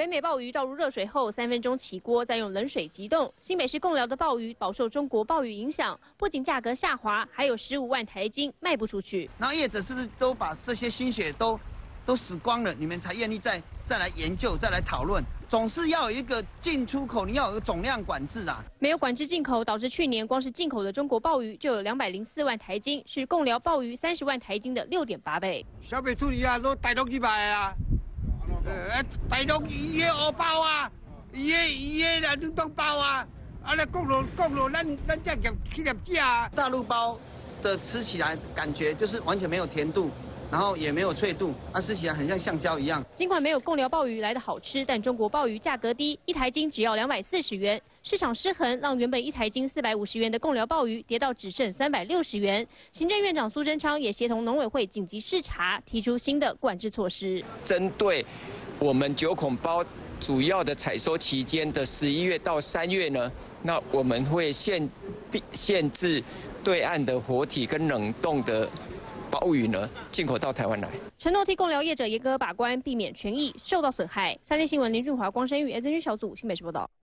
北美鲍鱼倒入热水后3分钟起锅，再用冷水急冻。新北市贡寮的鲍鱼饱受中国鲍鱼影响，不仅价格下滑，还有15万台斤卖不出去。 然后业者是不是都把这些心血都死光了，你们才愿意再来研究、再来讨论？总是要有一个进出口，你要有个总量管制啊。 没有管制进口，导致去年光是进口的中国鲍鱼就有204万台斤，是贡寮鲍鱼30万台斤的6.8倍。 小白兔啊，都大陆去买啊，大陆伊个荷包啊，伊个啦冷冻包啊，啊那贡寮咱这业去业者啊。 大陆包的吃起来感觉就是完全没有甜度。然后也没有脆度，吃起来很像橡胶一样。 尽管没有贡寮鲍鱼来的好吃，但中国鲍鱼价格低，1台斤只要240元。市场失衡让原本1台斤450元的贡寮鲍鱼跌到只剩360元。行政院长苏贞昌也协同农委会紧急视察，提出新的管制措施。 针对我们9孔包主要的采收期间的11月到3月呢，那我们会限制对岸的活体跟冷冻的鲍鱼呢进口到台湾来， 承诺替贡寮业者严格把关，避免权益受到损害。3立新闻林俊华、光生玉 SNG 小组新北市报道。